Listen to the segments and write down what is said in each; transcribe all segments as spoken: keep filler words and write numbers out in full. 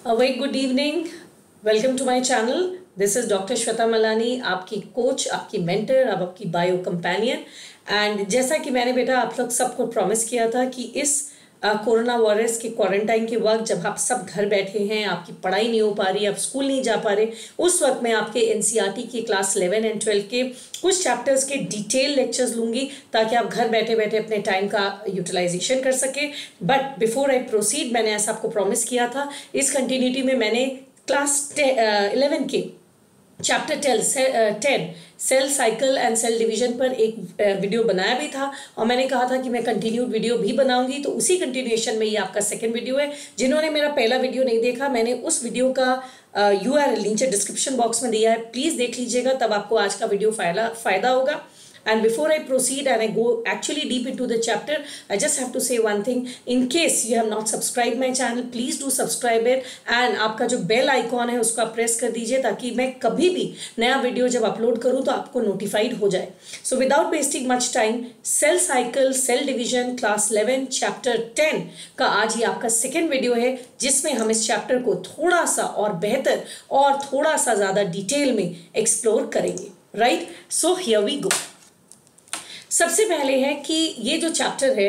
A very good evening. Welcome to my channel. This is doctor Shweta Malani, आपकी coach, आपकी mentor, अब आपकी bio companion. And जैसा कि मैंने बेटा आप लोग सबको प्रॉमिस किया था कि इस कोरोना वायरस के क्वारंटाइन के वक्त जब आप सब घर बैठे हैं, आपकी पढ़ाई नहीं हो पा रही, आप स्कूल नहीं जा पा रहे, उस वक्त मैं आपके एनसीईआरटी की क्लास इलेवन एंड ट्वेल्व के कुछ चैप्टर्स के डिटेल लेक्चर्स लूँगी ताकि आप घर बैठे बैठे अपने टाइम का यूटिलाइजेशन कर सके. बट बिफोर आई प्रोसीड, मैंने ऐसा आपको प्रॉमिस किया था. इस कंटिन्यूटी में मैंने क्लास इलेवन के chapter ten cell cycle and cell division पर एक वीडियो बनाया भी था और मैंने कहा था कि मैं कंटिन्यूड वीडियो भी बनाऊंगी. तो उसी कंटिन्यूएशन में ये आपका सेकंड वीडियो है. जिन्होंने मेरा पहला वीडियो नहीं देखा, मैंने उस वीडियो का यूआरएल नीचे डिस्क्रिप्शन बॉक्स में दिया है, प्लीज़ देख लीजिएगा, तब आपको आज का वीडियो फायदा फायदा होगा. And before I proceed and I go actually deep into the chapter, I just have to say one thing. In case you have not subscribed my channel, please do subscribe it. And आपका जो bell icon है उसको आप press कर दीजिए ताकि मैं कभी भी नया वीडियो जब अपलोड करूँ तो आपको नोटिफाइड हो जाए. So without wasting much time, cell cycle, cell division, class eleven, chapter ten का आज ये आपका सेकेंड वीडियो है जिसमें हम इस चैप्टर को थोड़ा सा और बेहतर और थोड़ा सा ज़्यादा डिटेल में एक्सप्लोर करेंगे. Right, so here we go. सबसे पहले है कि ये जो चैप्टर है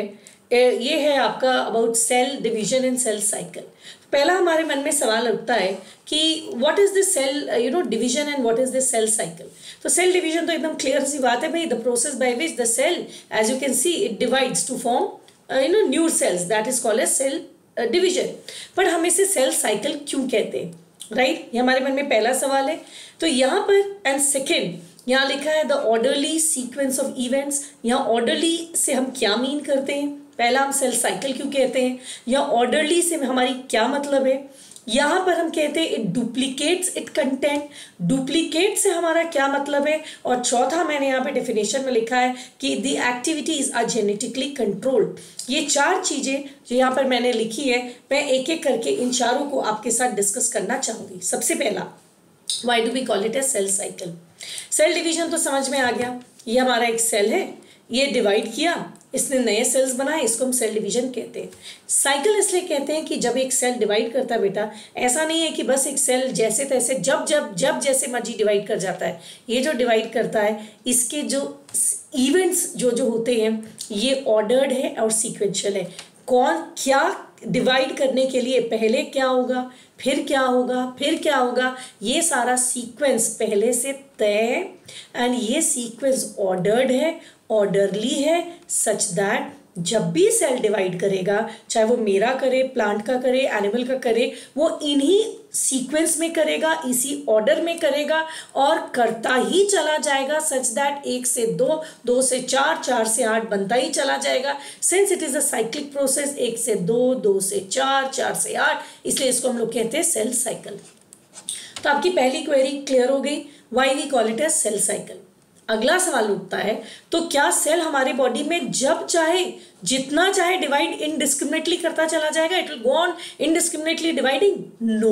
ये है आपका about cell division and cell cycle. पहला हमारे मन में सवाल उठता है कि what is this cell you know division and what is this cell cycle. तो सेल डिवीजन तो एकदम क्लियर सी बात है भाई, the process by which the cell as you can see it divides to form you know new cells, that is called as cell division. पर हम इसे सेल साइकिल क्यों कहते हैं, राइट right? ये हमारे मन में पहला सवाल है. तो यहाँ पर एंड सेकेंड यहाँ लिखा है the orderly sequence of events. यहाँ ऑर्डरली से हम क्या मीन करते हैं, पहला हम सेल साइकिल क्यों कहते हैं, यहाँ ऑर्डरली से हमारी क्या मतलब है. यहाँ पर हम कहते हैं it duplicates it content. Duplicate से हमारा क्या मतलब है. और चौथा मैंने यहाँ पे डेफिनेशन में लिखा है कि the activities are genetically controlled. ये चार चीजें जो यहाँ पर मैंने लिखी है, मैं एक एक करके इन चारों को आपके साथ डिस्कस करना चाहूंगी. सबसे पहला, why do we call it as cell cycle. Cell division तो समझ में आ गया, ये हमारा एक सेल है, ये डिवाइड किया, इसने नए सेल्स बनाए, इसको हम सेल डिवीजन कहते हैं. साइकिल इसलिए कहते हैं कि जब एक सेल डिवाइड करता है बेटा, ऐसा नहीं है कि बस एक सेल जैसे तैसे जब जब जब जैसे मर्जी डिवाइड कर जाता है. ये जो डिवाइड करता है इसके जो इवेंट्स जो जो होते हैं ये ऑर्डर्ड है और सीक्वेंशियल है. कौन क्या डिवाइड करने के लिए पहले क्या होगा, फिर क्या होगा, फिर क्या होगा, ये सारा सीक्वेंस पहले से तय है. एंड ये सीक्वेंस ऑर्डर्ड है, ऑर्डरली है, सच दैट जब भी सेल डिवाइड करेगा, चाहे वो मेरा करे, प्लांट का करे, एनिमल का करे, वो इन्हीं सीक्वेंस में करेगा, इसी ऑर्डर में करेगा और करता ही चला जाएगा, सच दैट एक से दो, दो से चार, चार से आठ बनता ही चला जाएगा. Since it is a cyclic process, एक से दो, दो से चार, चार से आठ, इसलिए इसको हम लोग कहते हैं सेल साइकिल. तो आपकी पहली क्वेरी क्लियर हो गई, why we call it as cell cycle. अगला सवाल उठता है, तो क्या सेल हमारे बॉडी में जब चाहे जितना चाहे डिवाइड इनडिस्क्रिमिनेटली करता चला जाएगा, it will go on indiscriminately dividing? No.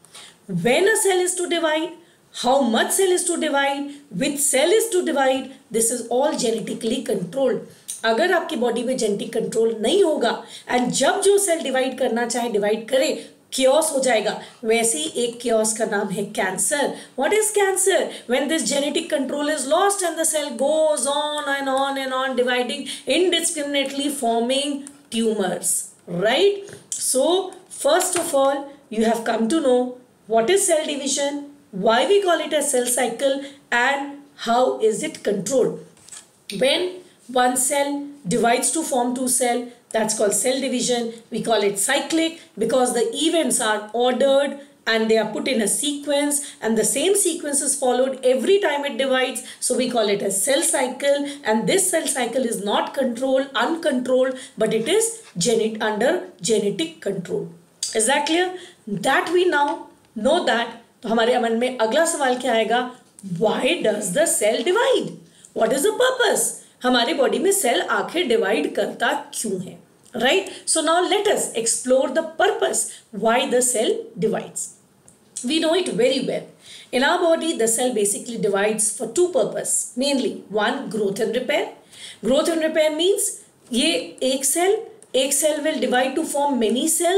When a cell is to divide, how much cell is to divide, which cell is to divide, this is all genetically controlled. अगर आपकी body में genetic control नहीं होगा and जब जो cell divide करना चाहे divide करे, क्योस हो जाएगा. वैसे ही एक क्योस का नाम है cancer. What is cancer? When this genetic control is lost and the cell goes on and on and on dividing indiscriminately forming tumors, right? So first of all you have come to know what is cell division, why we call it a cell cycle, and how is it controlled. When one cell divides to form two cell, that's called cell division. We call it cyclic because the events are ordered and they are put in a sequence and the same sequence is followed every time it divides. So we call it a cell cycle, and this cell cycle is not controlled, uncontrolled, but it is genet under genetic control. Is that clear? That we now know that. तो हमारे मन में अगला सवाल क्या आएगा? Why does the cell divide? What is the purpose? हमारे body में सेल आखिर डिवाइड करता क्यों है, right? So now let us explore the purpose why the cell divides. We know it very well. In our body, the cell basically divides for two purposes. Mainly, one, growth and repair. Growth and repair means ये एक cell, एक cell will divide to form many cells.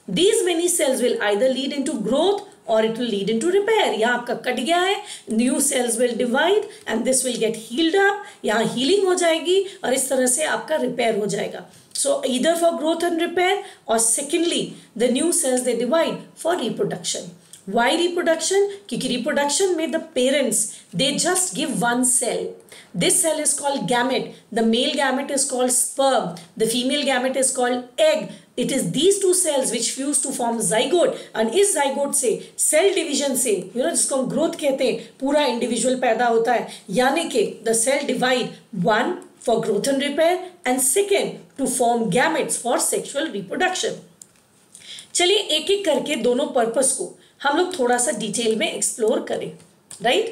These many cells will either lead into growth or it will lead into repair. यहाँ आपका cut गया है, new cells will divide and this will get healed up. यहाँ healing हो जाएगी और इस तरह से आपका repair हो जाएगा. So either for growth and repair or secondly the new cells they divide for reproduction. Why reproduction? क्योंकि reproduction में the parents they just give one cell. This cell is called gamete. The male gamete is called sperm. The female gamete is called egg. It is these two cells which fuse to form zygote. And इस zygote से cell division से you know जिसको हम growth कहते हैं पूरा individual पैदा होता है. यानी कि the cell divide one for growth and repair and second to form gametes for sexual reproduction. चलिए एक एक करके दोनों पर्पस को हम लोग थोड़ा सा डिटेल में एक्सप्लोर करें. राइट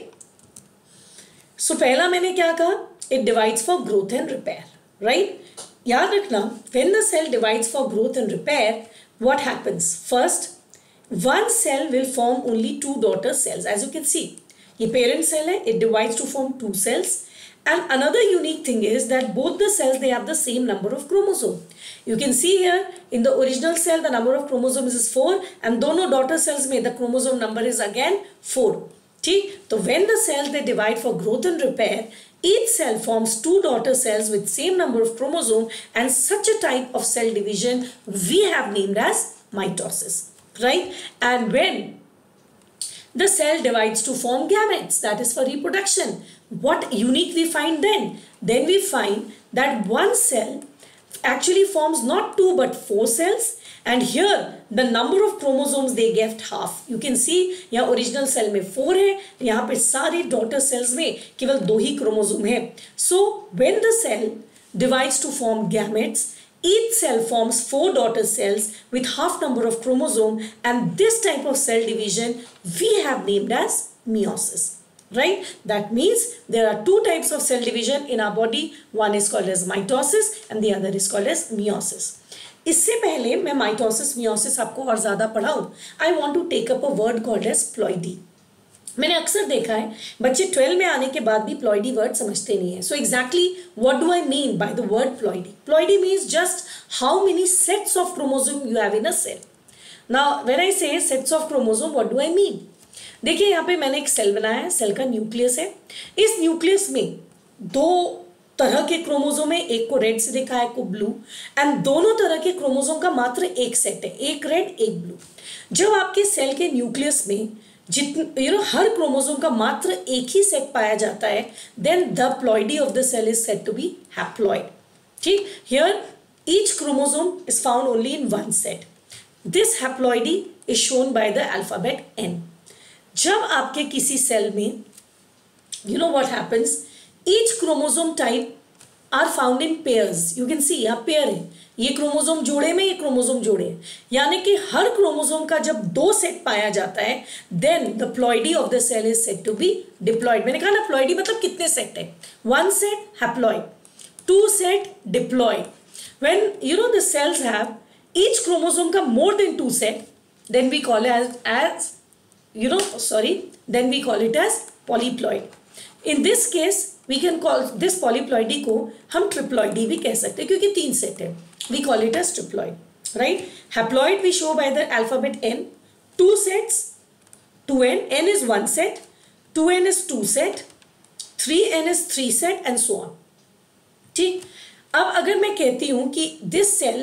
सो so, पहला मैंने क्या कहा, it divides for growth and repair. Right याद रखना, when the cell divides for growth and repair what happens, first one cell will form only two daughter cells. As you can see ये parent cell है, it divides to form two cells. And another unique thing is that both the cells they have the same number of chromosome. You can see here in the original cell the number of chromosomes is four and दोनों daughter cells में the chromosome number is again four. ठीक, तो when the cells they divide for growth and repair, each cell forms two daughter cells with same number of chromosome and such a type of cell division we have named as mitosis. Right, and when the cell divides to form gametes, that is for reproduction, what unique we find then? Then we find that one cell actually forms not two but four cells, and here the number of chromosomes they get half. You can see यहाँ original cell में four है, यहाँ पे सारी daughter cells में केवल दो ही chromosome है. So when the cell divides to form gametes, each cell forms four daughter cells with half number of chromosome, and this type of cell division we have named as meiosis. Right? That means there are two types of cell division in our body. One is called as mitosis and the other is called as meiosis. इससे पहले मैं mitosis meiosis आपको और ज़्यादा पढ़ाऊँ, I want to take up a word called as ploidy. मैंने अक्सर देखा है बच्चे ट्वेल्व में आने के बाद भी प्लॉइडी वर्ड समझते नहीं है. So exactly what do I mean by the word ploidy? Ploidy means just how many sets of chromosome you have in a cell. Now when I say sets of chromosome what do I mean? देखिए यहाँ पे मैंने एक cell बनाया है, cell का nucleus है. इस न्यूक्लियस में दो तरह के क्रोमोसोम है, एक को रेड से देखा है, एक को ब्लू, एंड दोनों तरह के क्रोमोसोम का मात्र एक सेट है, एक रेड एक ब्लू. जब आपके सेल के न्यूक्लियस में जितने यू नो हर क्रोमोसोम का मात्र एक ही सेट पाया जाता है, then the ploidy of the cell is said to be haploid. ठीक, here each chromosome is found only in one set. This haploidy is shown by the alphabet N. जब आपके किसी सेल में you know what happens, each chromosome type are found in pairs. You can see यहाँ pair है, ये chromosome जोड़े में, ये क्रोमोसोम जोड़े है, यानी कि हर क्रोमोसोम का जब दो सेट पाया जाता है then the ploidy of the cell is said to be diploid. मैंने कहा ना प्लॉइडी मतलब कितने सेट है, one set haploid, two set diploid. When you know the cells have each chromosome का more than two set, then we call as as you know sorry then we call it as polyploid. In this case we can call this polyploidy को हम triploidy भी कह सकते हैं क्योंकि तीन set है. We call it as triploid, right? Haploid we show by the alphabet N. Two sets, two N. N is one set, two N is two set, three N is three set, and so on. ठीक. अब अगर मैं कहती हूँ कि this cell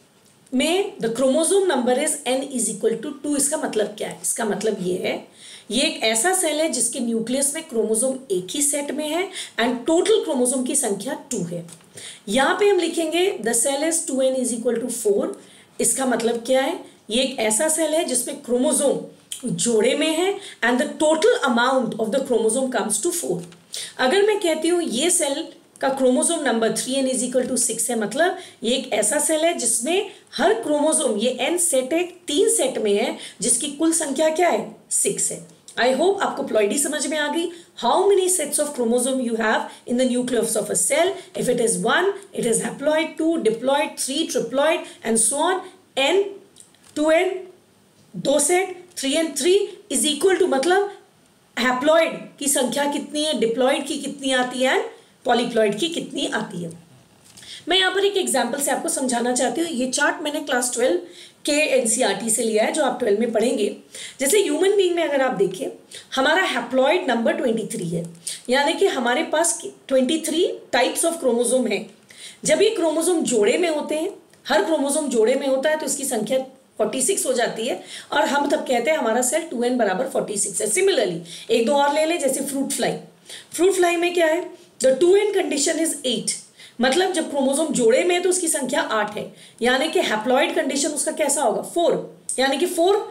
में the chromosome number is N is equal to two, इसका मतलब क्या है? इसका मतलब ये है, ये एक ऐसा सेल है जिसके न्यूक्लियस में क्रोमोसोम एक ही सेट में है एंड टोटल क्रोमोसोम की संख्या टू है. यहाँ पे हम लिखेंगे the cell is two N is equal to four. इसका मतलब क्या है? ये एक ऐसा सेल है जिसमें क्रोमोसोम जोड़े में है and the total amount of the chromosome comes to four. अगर मैं कहती हूँ ये सेल का chromosome number three N is equal to six है, मतलब ये एक ऐसा सेल है जिसमें हर क्रोमोसोम ये एन सेट है, तीन सेट में है, जिसकी कुल संख्या क्या है? सिक्स है. आई होप आपको प्लॉइडी समझ में आ गई. How many sets of chromosome you have in the nucleus of a cell? If it is one, it is haploid, two diploid, three triploid and so on. N, two N, दो set, three N, three is equal to मतलब haploid की संख्या कितनी है, diploid की कितनी आती है, पॉलीप्लॉइड की कितनी आती है. मैं यहाँ पर एक एग्जाम्पल से आपको समझाना चाहती हूँ. ये चार्ट मैंने क्लास ट्वेल्व के एनसीईआरटी से लिया है, जो आप ट्वेल्व में पढ़ेंगे। जैसे ह्यूमन बीइंग में अगर आप देखिए, हमारा हैप्लॉइड नंबर ट्वेंटी थ्री है, यानी कि हमारे पास twenty three types of chromosome है। जब ये क्रोमोसोम जोड़े में होते हैं, हर क्रोमोसोम जोड़े में होता है, तो इसकी संख्या छियालीस हो जाती है, और हम तब कहते हैं हमारा सेल टू एन बराबर छियालीस है। सिमिलरली एक दो और ले लें, जैसे फ्रूट फ्लाई। फ्रूट फ्लाई में क्या है, the two N condition is eight, मतलब जब क्रोमोसोम जोड़े में है तो उसकी संख्या आठ है, यानी कि हैप्लॉइड कंडीशन उसका कैसा होगा, फोर, यानी कि फोर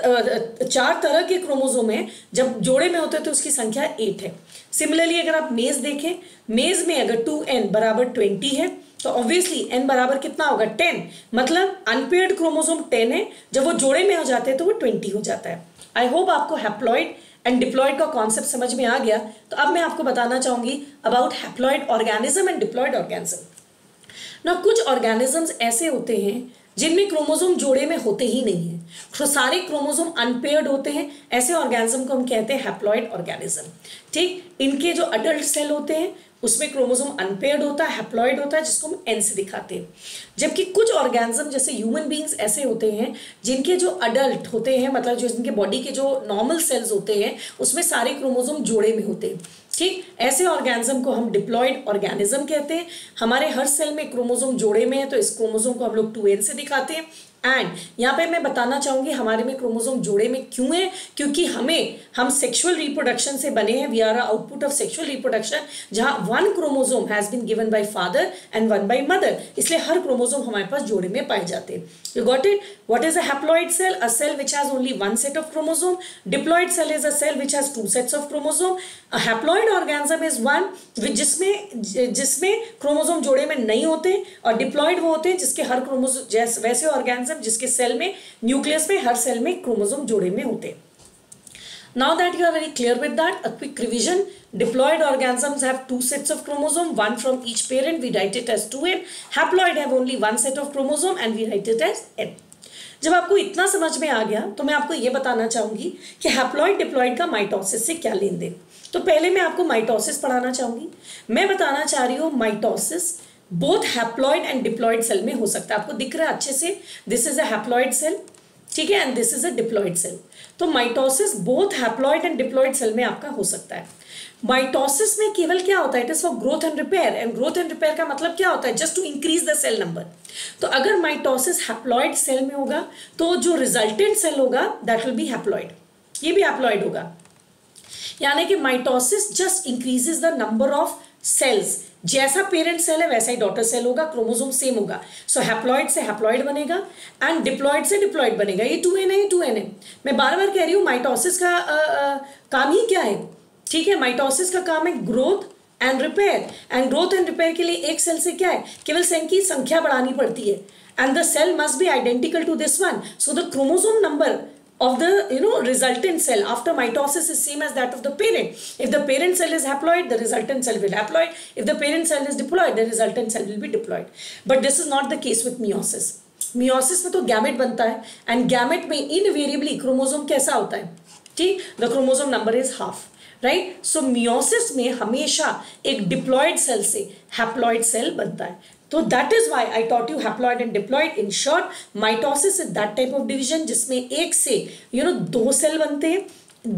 चार तरह के क्रोमोसोम है, जब जोड़े में होते हैं तो उसकी संख्या एट है। सिमिलरली अगर आप मेज देखें, मेज में अगर टू एन बराबर ट्वेंटी है, तो ऑब्वियसली n बराबर कितना होगा, टेन, मतलब अनपेयर्ड क्रोमोसोम टेन है, जब वो जोड़े में हो जाते हैं तो वो ट्वेंटी हो जाता है। आई होप आपको हैप्लॉइड एंड डिप्लॉइड का कॉन्सेप्ट समझ में आ गया। तो अब मैं आपको बताना चाहूंगी about haploid organism and diploid organism. ना कुछ ऑर्गेनिजम्स ऐसे होते हैं जिनमें क्रोमोसोम जोड़े में होते ही नहीं है, तो सारे क्रोमोसोम अनपेयर्ड होते हैं, ऐसे ऑर्गेनिज्म को हम कहते हैं हैप्लॉइड ऑर्गेनिज्म। ठीक, इनके जो अडल्ट सेल होते हैं उसमें क्रोमोसोम अनपेयर्ड होता है, हैप्लॉइड होता है, जिसको हम एन से दिखाते हैं। जबकि कुछ ऑर्गेनिज्म जैसे ह्यूमन बीइंग्स ऐसे होते हैं जिनके जो अडल्ट होते हैं, मतलब जो जिनके बॉडी के जो नॉर्मल सेल्स होते हैं उसमें सारे क्रोमोसोम जोड़े में होते हैं। ठीक, ऐसे ऑर्गेनिज्म को हम डिप्लॉइड ऑर्गेनिज्म कहते हैं। हमारे हर सेल में क्रोमोसोम जोड़े में है, तो इस क्रोमोसोम को हम लोग टू एन से दिखाते हैं। एंड यहाँ पे मैं बताना चाहूंगी हमारे में क्रोमोसोम जोड़े में क्यों है, क्योंकि हमें हम सेक्सुअल रिप्रोडक्शन से बने हैं। We are output of sexual reproduction, जहां one chromosome has been given by father and one by mother, इसलिए हर क्रोमोसोम हमारे पास जोड़े में पाए जाते हैं। You got it? What is a haploid cell? A cell which has only one set of chromosome. Diploid cell is a cell which has two sets of chromosome. A haploid organism is one जिसमें जिसमें chromosome जोड़े में नहीं होते, और diploid वो होते हैं जिसके हर क्रोमोसोम, जैसे वैसे ऑर्गेनिज्म जिसके सेल में, न्यूक्लियस में, हर सेल में क्रोमोसोम जोड़े में होते हैं। Now that you are very clear with that, a quick revision. Diploid organisms have two sets of chromosome, one from each parent. We write it as two n. Haploid have only one set of chromosome and we write it as n. जब आपको इतना समझ में आ गया तो मैं आपको ये बताना चाहूंगी कि हैप्लॉइड डिप्लॉइड का माइटोसिस से क्या लेन देन। तो पहले मैं आपको माइटोसिस पढ़ाना चाहूंगी। मैं बताना चाह रही हूँ mitosis both haploid and diploid cell में हो सकता है। आपको दिख रहा है अच्छे से, this is a haploid cell, ठीक है, and this is a diploid cell. तो mitosis both haploid and diploid cell में आपका हो सकता है। माइटोसिस में केवल क्या होता है, it is for growth and repair, and growth and repair का मतलब क्या होता है, just to increase the cell number. तो अगर माइटोसिस हैप्लॉइड सेल में होगा तो जो रिजल्टेंट सेल होगा दैट विल बी हैप्लॉइड, ये भी हैप्लॉइड होगा। यानी कि mitosis just increases the number of cells, जैसा पेरेंट सेल है वैसा ही डॉटर सेल होगा, क्रोमोसोम सेम होगा। सो हैप्लॉइड से हैप्लॉइड बनेगा एंड डिप्लॉइड से डिप्लॉइड बनेगा। ये टू एन है, ये टू एन है। मैं बार बार कह रही हूँ माइटोसिस का आ, आ, काम ही क्या है, ठीक है, माइटोसिस का काम है growth and repair, and growth and repair के लिए एक सेल से क्या है, केवल सेल की संख्या बढ़ानी पड़ती है, and the cell must be identical to this one. So the chromosome number of the you know resultant cell after mitosis is same as that of the parent. If the parent cell is haploid, the resultant cell will haploid. If the parent cell is diploid, the resultant cell will be diploid. But this is not the case with meiosis. meiosis में तो gamete बनता है, and gamete में invariably chromosome कैसा होता है, ठीक, the chromosome number is half, right? So meiosis में हमेशा एक diploid cell से haploid cell बनता है। तो that is why I taught you haploid and diploid. In short, mitosis is that type of division जिसमें एक से you know दो सेल बनते हैं,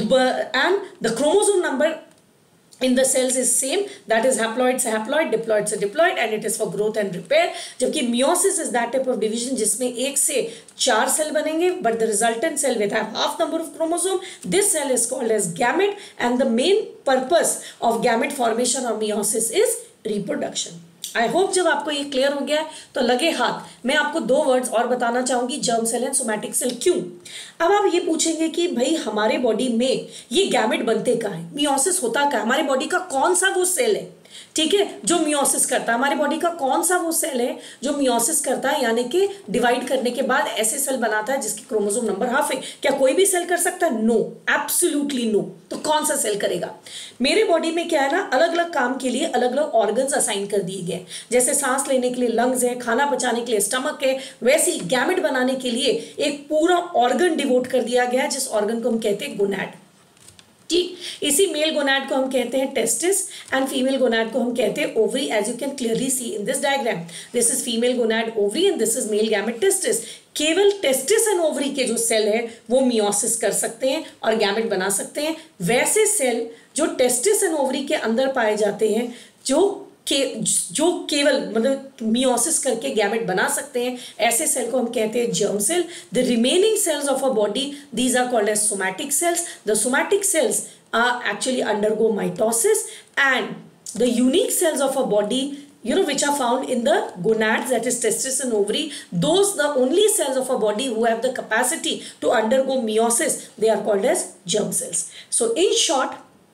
and the chromosome number in the cells is same, that is haploid से haploid, diploid से diploid, and it is for growth and repair. जबकि meiosis is that type of division जिसमें एक से चार सेल बनेंगे, but the resultant cell will have half number of chromosome. This cell is called as gamete, and the main purpose of gamete formation or meiosis is reproduction. I hope जब आपको ये clear हो गया तो लगे हाथ मैं आपको दो वर्ड्स और बताना चाहूंगी, germ cell and somatic cell. क्यों? अब आप ये पूछेंगे कि भाई हमारे बॉडी में ये गैमेट बनते कहाँ है, मियोसिस होता कहाँ, हमारे बॉडी का कौन सा वो सेल है, ठीक है, जो मियोसिस करता है, हमारे बॉडी का कौन सा वो सेल है जो मियोसिस करता है, यानी कि डिवाइड करने के बाद ऐसे सेल बनाता है जिसकी क्रोमोसोम नंबर हाफ है। क्या कोई भी सेल कर सकता है? No, absolutely no. तो कौन सा सेल करेगा? मेरे बॉडी में क्या है ना, अलग अलग काम के लिए अलग अलग ऑर्गन्स असाइन कर दिए गए, जैसे सांस लेने के लिए लंग्स है, खाना पचाने के लिए स्टमक है, वैसे ही गैमेट बनाने के लिए एक पूरा ऑर्गन डिवोट कर दिया गया है जिस ऑर्गन को हम कहते हैं गोनैड। ठीक, इसी मेल गोनाड को हम कहते हैं टेस्टिस एंड फीमेल गोनाड को हम कहते हैं ovary, as you can clearly see in this diagram. This is female gonad ovary and this is male gamete testis. केवल टेस्टिस एंड ओवरी के जो सेल है वो मियोसिस कर सकते हैं और गैमेट बना सकते हैं. वैसे सेल जो टेस्टिस एंड ओवरी के अंदर पाए जाते हैं जो के जो केवल मतलब मियोसिस करके गैमेट बना सकते हैं, ऐसे सेल को हम कहते हैं germ cell. The remaining cells of a body, these are called as somatic cells. The somatic cells are actually undergo mitosis and the unique cells of a body, you know, which are found in the gonads, that is testis and ovary, those the only cells of a body who have the capacity to undergo meiosis, they are called as germ cells. So in short,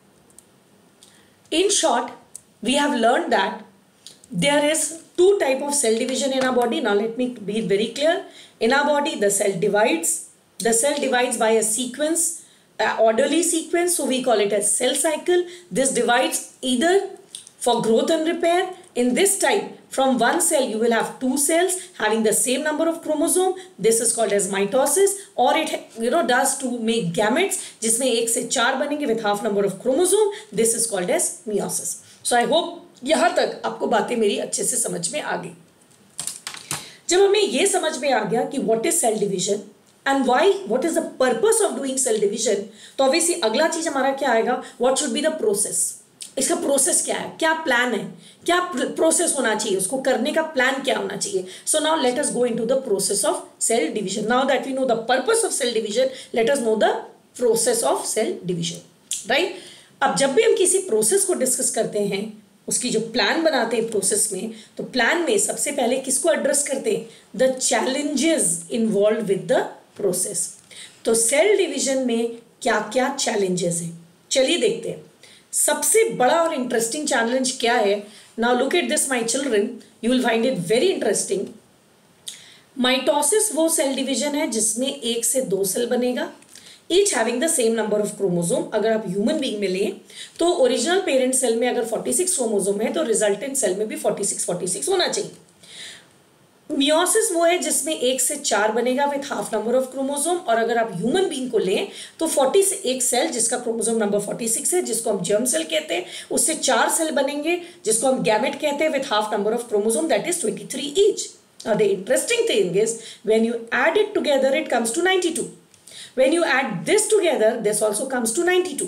in short, we have learned that there is two type of cell division in our body. Now let me be very clear. In our body, the cell divides. The cell divides by a sequence, an orderly sequence. So we call it as cell cycle. This divides either for growth and repair. In this type, from one cell you will have two cells having the same number of chromosome. This is called as mitosis. Or it you know does to make gametes, जिसमें एक से चार बनेंगे with half number of chromosome. This is called as meiosis. So I hope यहाँ तक आपको बातें मेरी अच्छे से समझ में आ गई. जब हमें ये समझ में आ गया कि what is cell division and why, what is the purpose of doing cell division, तो obviously अगला चीज हमारा क्या आएगा, what should be the process. इसका प्रोसेस क्या है, क्या प्लान है, क्या प्रोसेस होना चाहिए, उसको करने का प्लान क्या होना चाहिए. So now let us go into the process of cell division. Now that we know the purpose of cell division, let us know the process of cell division. Right, अब जब भी हम किसी प्रोसेस को discuss करते हैं, उसकी जो प्लान बनाते हैं प्रोसेस में, तो प्लान में सबसे पहले किसको एड्रेस करते हैं, the challenges involve with the process. तो सेल डिवीजन में क्या क्या चैलेंजेस हैं, चलिए देखते हैं. सबसे बड़ा और इंटरेस्टिंग चैलेंज क्या है. Now look at this my children, you will find it very interesting. Mitosis वो सेल डिवीजन है जिसमें एक से दो सेल बनेगा, each having the same number of chromosome. अगर आप ह्यूमन बीइंग में लें तो ओरिजिनल पेरेंट सेल में अगर छियालीस क्रोमोसोम है तो रिजल्टेंट सेल में भी छियालीस छियालीस होना चाहिए. मियोसिस वो है जिसमें एक से चार बनेगा with half number of chromosome. और अगर आप ह्यूमन बीइंग को लें तो फोर्टी से एक सेल जिसका क्रोमोसोम नंबर छियालीस है, जिसको हम जर्म सेल कहते हैं, उससे चार सेल बनेंगे जिसको हम गैमेट कहते हैं with half number of chromosome, that is तेईस each. Now the interesting thing is when you add it together it comes to ninety-two. When you add this together this also comes to ninety-two.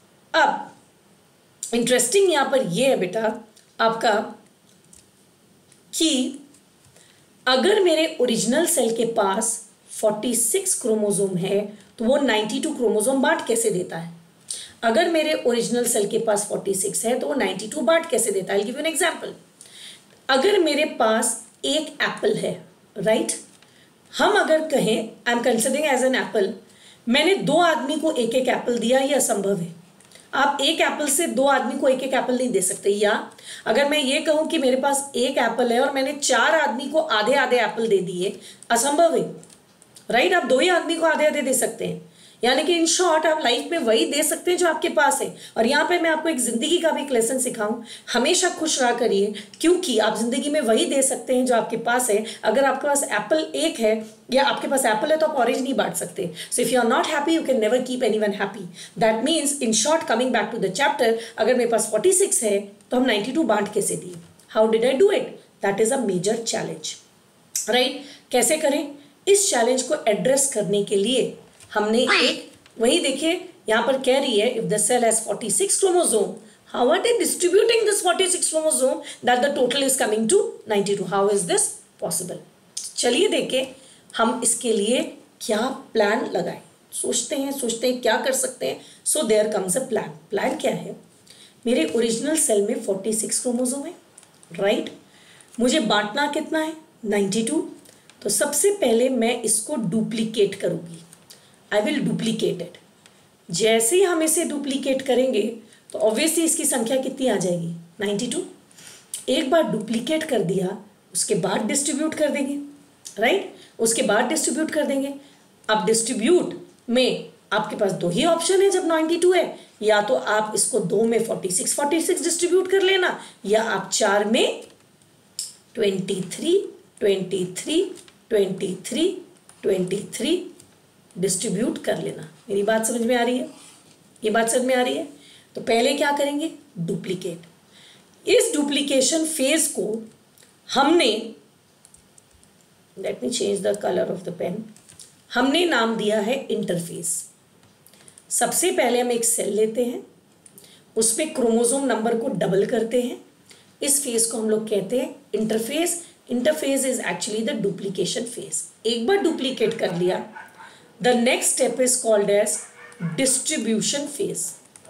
अब interesting यहाँ पर ये है बेटा आपका कि अगर मेरे ओरिजिनल सेल के पास छियालीस क्रोमोसोम है तो वो बानवे क्रोमोसोम बांट कैसे देता है. अगर मेरे ओरिजिनल सेल के पास छियालीस है तो वो बानवे बांट कैसे देता है. I'll give you an example. अगर मेरे पास एक एप्पल है, राइट, हम अगर कहें I am considering as an apple, मैंने दो आदमी को एक एक एप्पल दिया, ये असंभव है. आप एक एप्पल से दो आदमी को एक एक एप्पल नहीं दे सकते. या अगर मैं ये कहूँ कि मेरे पास एक एप्पल है और मैंने चार आदमी को आधे आधे एप्पल दे दिए, असंभव है, राइट. आप दो ही आदमी को आधे आधे दे सकते हैं. यानी कि इन शॉर्ट आप लाइफ में वही दे सकते हैं जो आपके पास है. और यहाँ पे मैं आपको एक जिंदगी का भी एक लेसन सिखाऊं, हमेशा खुश रहा करिए क्योंकि आप जिंदगी में वही दे सकते हैं जो आपके पास है. अगर आपके पास एप्पल एक है या आपके पास एप्पल है तो आप ऑरेंज नहीं बांट सकते. So if you are not happy you can never keep anyone happy. That means in short, coming back to the chapter, अगर मेरे पास छियालीस है तो हम बानवे बांट कैसे दिए. How did I do it, that is a major challenge, right. कैसे करें, इस चैलेंज को एड्रेस करने के लिए हमने एक, वही देखिए यहाँ पर कह रही है इफ द सेल हैज छियालीस chromosome, how are they distributing this छियालीस chromosome that the total is coming to बानवे. How is this possible. चलिए देखें हम इसके लिए क्या प्लान लगाएं. सोचते हैं सोचते हैं क्या कर सकते हैं. So there comes a plan. Plan क्या है, मेरे ओरिजिनल सेल में छियालीस क्रोमोसोम है, राइट. मुझे बांटना कितना है, बानवे. तो सबसे पहले मैं इसको डुप्लीकेट करूँगी. I will duplicate it. जैसे ही हम इसे डुप्लीकेट करेंगे तो ऑब्वियसली इसकी संख्या कितनी आ जाएगी, बानवे. एक बार डुप्लीकेट कर दिया उसके बाद डिस्ट्रीब्यूट कर देंगे, राइट. उसके बाद डिस्ट्रीब्यूट कर देंगे. अब डिस्ट्रीब्यूट में आपके पास दो ही ऑप्शन है जब बानवे है, या तो आप इसको दो में छियालीस छियालीस डिस्ट्रीब्यूट कर लेना, या आप चार में तेईस तेईस तेईस तेईस डिस्ट्रीब्यूट कर लेना. मेरी बात समझ में आ रही है. ये बात समझ में आ रही है? तो पहले क्या करेंगे, डुप्लीकेट। इस डुप्लीकेशन फेज को हमने, let me change the colour of the pen, हमने नाम दिया है इंटरफेस। सबसे पहले हम एक सेल लेते हैं, उसमें क्रोमोसोम नंबर को डबल करते हैं, इस फेज को हम लोग कहते हैं interphase. Interphase is actually the duplication phase. एक बार डुप्लीकेट कर लिया, the next step is called as distribution phase,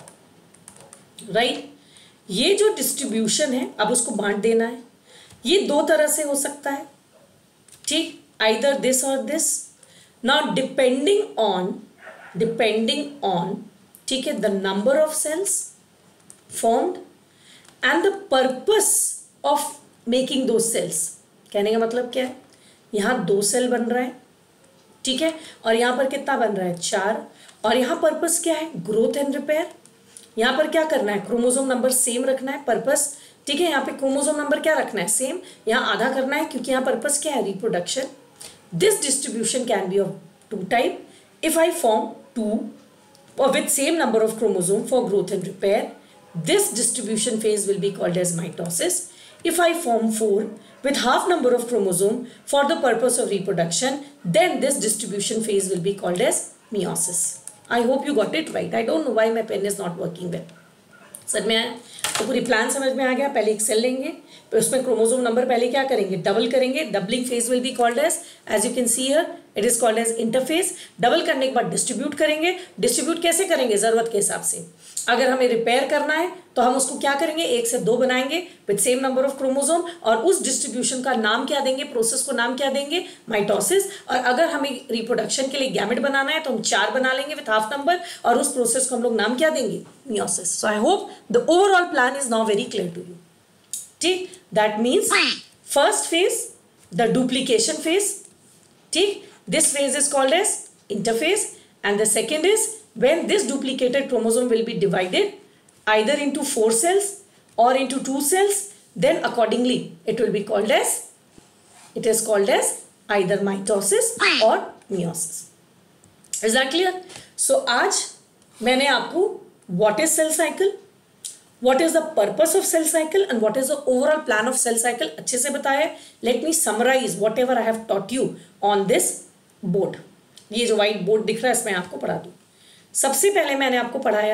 right. ये जो डिस्ट्रीब्यूशन है, अब उसको बांट देना है। ये दो तरह से हो सकता है, ठीक, आइदर दिस और this. Now depending on depending on ठीक है, the number of cells formed and the purpose of making दो सेल्स। कहने का मतलब क्या है, यहाँ दो सेल बन रहा है, ठीक है, और यहाँ पर कितना बन रहा है, चार, और यहाँ पर्पस क्या है, ग्रोथ एंड रिपेयर। यहाँ पर क्या करना है, क्रोमोसोम नंबर सेम रखना है, पर्पस, ठीक है, यहाँ पे क्रोमोसोम नंबर क्या रखना है, सेम, यहाँ आधा करना है क्योंकि यहाँ पर्पस क्या है, reproduction. This distribution can be of two type. If I form two or with same number of chromosome for growth and repair, this distribution phase will be called as mitosis. If I form four with half number of chromosome for the purpose of reproduction, then this distribution phase will be called as meiosis. I hope you got it right. I don't know why my pen is not working well. समझ में आया? तो पूरी plan समझ में आ गया। पहले एक सेल लेंगे, फिर उसमें क्रोमोसोम नंबर पहले क्या करेंगे, डबल करेंगे। Doubling phase will be called as as you can see here it is called as interphase. Double करने के बाद डिस्ट्रीब्यूट करेंगे। डिस्ट्रीब्यूट कैसे करेंगे, जरूरत के हिसाब से। अगर हमें रिपेयर करना है तो हम उसको क्या करेंगे, एक से दो बनाएंगे with same number of chromosome, और उस डिस्ट्रीब्यूशन का नाम क्या देंगे, प्रोसेस को नाम क्या देंगे, माइटोसिस। और अगर हमें रिप्रोडक्शन के लिए गैमेट बनाना है तो हम चार बना लेंगे विद हाफ नंबर, और उस प्रोसेस को हम लोग नाम क्या देंगे, meiosis. So I hope the overall plan is now very clear to you. ठीक, that means first phase the duplication phase, ठीक, this phase is called as interphase, and the second is when this duplicated chromosome will be divided either into four cells or into two cells, then accordingly it will be called as, it is called as either mitosis or meiosis. Is that clear? So आज मैंने आपको what is cell cycle, what is the purpose of cell cycle and what is the overall plan of cell cycle अच्छे से बताया। Let me summarize whatever I have taught you on this board. ये जो white board दिख रहा है इसमें आपको पढ़ा दूँ। सबसे पहले मैंने आपको पढ़ाया,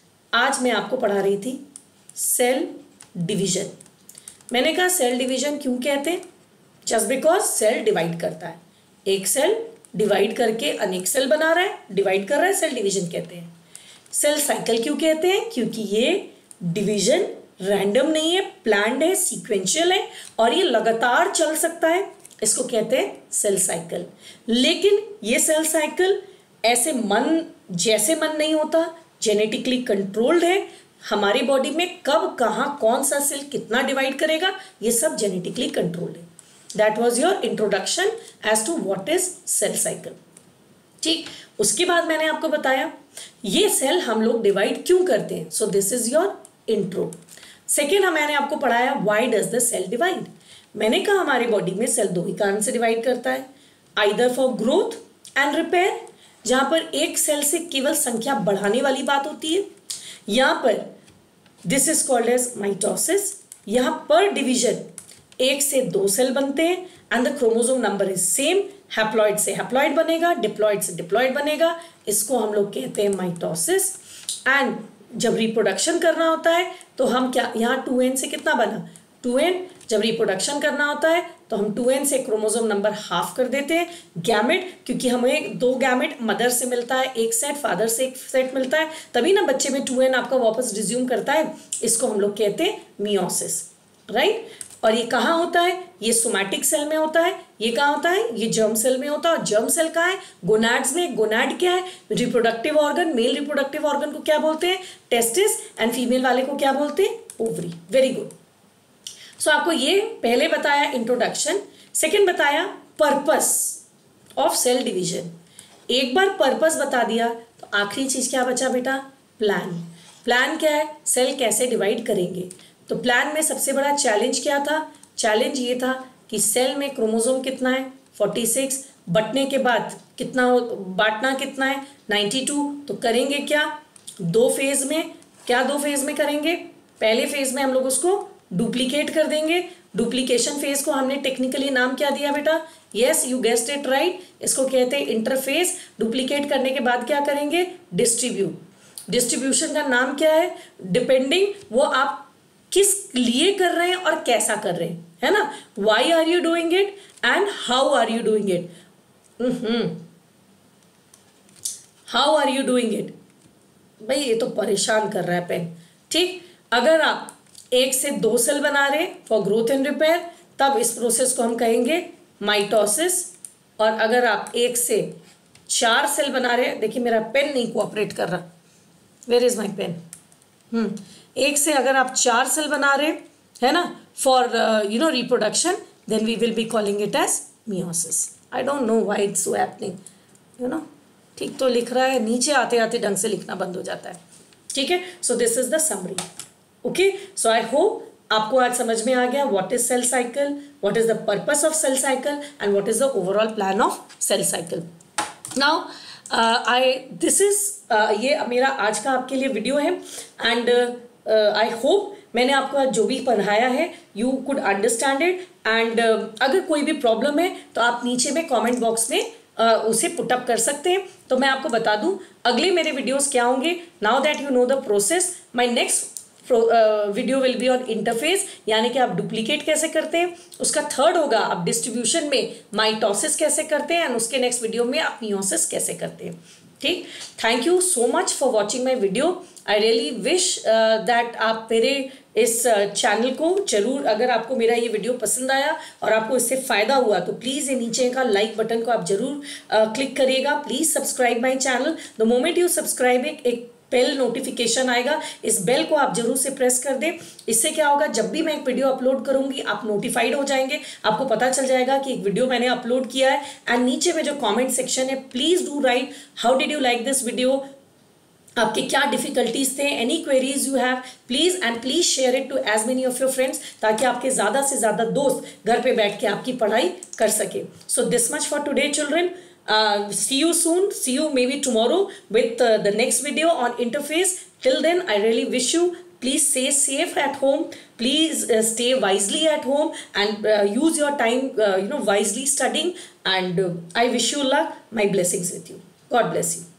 आज मैं आपको पढ़ा रही थी सेल डिवीजन। मैंने कहा सेल डिवीजन क्यों कहते हैं, जस्ट बिकॉज सेल डिवाइड करता है। एक सेल डिवाइड करके अनेक सेल बना रहा है, डिवाइड कर रहा है, सेल डिवीजन कहते हैं। सेल साइकिल क्यों कहते हैं, क्योंकि ये डिवीजन रैंडम नहीं है, प्लान्ड है, सीक्वेंशियल है, और ये लगातार चल सकता है, इसको कहते हैं सेल साइकिल। लेकिन ये सेल साइकिल ऐसे मन जैसे मन नहीं होता, जेनेटिकली कंट्रोल्ड है। हमारी बॉडी में कब कहाँ कौन सा सेल कितना डिवाइड करेगा, ये सब जेनेटिकली कंट्रोल्ड है। That was your introduction as to what is cell cycle. ठीक, उसके बाद मैंने आपको बताया ये सेल हम लोग डिवाइड क्यों करते हैं। So this is your intro. Second मैंने आपको पढ़ाया why does the cell divide. मैंने कहा हमारी बॉडी में सेल दो ही कारण से डिवाइड करता है, either for growth and repair, जहां पर एक सेल से केवल संख्या बढ़ाने वाली बात होती है, यहां पर this is called as mitosis. यहां पर डिवीजन एक से दो सेल बनते हैं and the chromosome number is same. Haploid से हैप्लॉइड बनेगा, डिप्लॉइड से डिप्लॉइड बनेगा, इसको हम लोग कहते हैं माइटोसिस। एंड जब रिप्रोडक्शन करना होता है तो हम क्या, यहाँ टू एन से कितना बना, टू एन। जब रिप्रोडक्शन करना होता है तो हम टू एन से क्रोमोसोम नंबर हाफ कर देते हैं। गैमेट, क्योंकि हमें दो गैमेट मदर से मिलता है एक सेट, फादर से एक सेट मिलता है, तभी ना बच्चे में टू एन आपका वापस रिज्यूम करता है, इसको हम लोग कहते हैं मियोसिस, राइट। और ये कहाँ होता है, ये सोमैटिक सेल में होता है। ये कहाँ होता है, ये जर्म सेल में होता है। और जर्म सेल कहाँ है, गोनाड्स में। गोनाड क्या है, reproductive organ. Male reproductive organ को क्या बोलते हैं, टेस्टिस, एंड फीमेल वाले को क्या बोलते हैं, ovary. Very good. So so, आपको ये पहले बताया इंट्रोडक्शन। सेकंड बताया पर्पस ऑफ सेल डिवीजन। एक बार पर्पस बता दिया तो आखिरी चीज क्या बचा बेटा, प्लान। प्लान क्या है, सेल कैसे डिवाइड करेंगे। तो प्लान में सबसे बड़ा चैलेंज क्या था, चैलेंज ये था कि सेल में क्रोमोसोम कितना है, फोर्टी सिक्स, बटने के बाद कितना हो, बांटना कितना है, नाइन्टी टू। तो करेंगे क्या, दो फेज में, क्या दो फेज में करेंगे? पहले फेज में हम लोग उसको डुप्लीकेट कर देंगे। डुप्लीकेशन फेज को हमने टेक्निकली नाम क्या दिया बेटा? Yes, you guessed it right, इसको कहते हैं इंटरफेस। डुप्लीकेट करने के बाद क्या करेंगे? डिस्ट्रीब्यूट। डिस्ट्रीब्यूशन का नाम क्या है? डिपेंडिंग वो आप किस लिए कर रहे हैं और कैसा कर रहे हैं, है ना? Why are you doing it and how are you doing it. Hmm how are you doing it? भाई ये तो परेशान कर रहा है पेन। ठीक, अगर आप एक से दो सेल बना रहे फॉर ग्रोथ एंड रिपेयर, तब इस प्रोसेस को हम कहेंगे माइटोसिस। और अगर आप एक से चार सेल बना रहे हैं, देखिए मेरा पेन नहीं कोऑपरेट कर रहा, where is my pen. Hmm एक से अगर आप चार सेल बना रहे है ना for you know reproduction, then we will be calling it as meiosis. I don't know why it's so happening, you know. ठीक तो लिख रहा है, नीचे आते आते ढंग से लिखना बंद हो जाता है। ठीक है, so this is the summary. Okay, so I hope आपको आज समझ में आ गया what is cell cycle, what is the purpose of cell cycle and what is the overall plan of cell cycle. Now I this is ये मेरा आज का आपके लिए वीडियो है एंड आई होप मैंने आपको आज जो भी पढ़ाया है you could understand it and अगर कोई भी प्रॉब्लम है तो आप नीचे में कमेंट बॉक्स में uh, उसे पुटअप कर सकते हैं। तो मैं आपको बता दूं अगले मेरे वीडियोस क्या होंगे। Now that you know the process, my next video will be on interface, यानी कि आप डुप्लीकेट कैसे करते हैं। उसका थर्ड होगा आप डिस्ट्रीब्यूशन में माइटोसिस कैसे करते हैं एंड उसके नेक्स्ट वीडियो में आप मियोसिस कैसे करते हैं। ठीक, thank you so much for watching my video. I really wish that आप मेरे इस चैनल uh, को जरूर, अगर आपको मेरा ये वीडियो पसंद आया और आपको इससे फ़ायदा हुआ तो प्लीज़ ये नीचे का लाइक बटन को आप जरूर क्लिक uh, करिएगा। Please subscribe my channel. The moment you subscribe एक, एक बेल नोटिफिकेशन आएगा, इस बेल को आप जरूर से प्रेस कर दें। इससे क्या होगा, जब भी मैं एक वीडियो अपलोड करूंगी आप नोटिफाइड हो जाएंगे, आपको पता चल जाएगा कि एक वीडियो मैंने अपलोड किया है। एंड नीचे में जो कमेंट सेक्शन है, please do write how did you like this video, आपके क्या डिफिकल्टीज थे, any queries you have, please and please share it to as many of your friends, ताकि आपके ज्यादा से ज्यादा दोस्त घर पे बैठ के आपकी पढ़ाई कर सके। So this much for today children. Uh, see you soon. See you maybe tomorrow with uh, the next video on interface. Till then, I really wish you please stay safe at home. Please uh, stay wisely at home and uh, use your time, uh, you know, wisely studying. And uh, I wish you luck. My blessings with you. God bless you.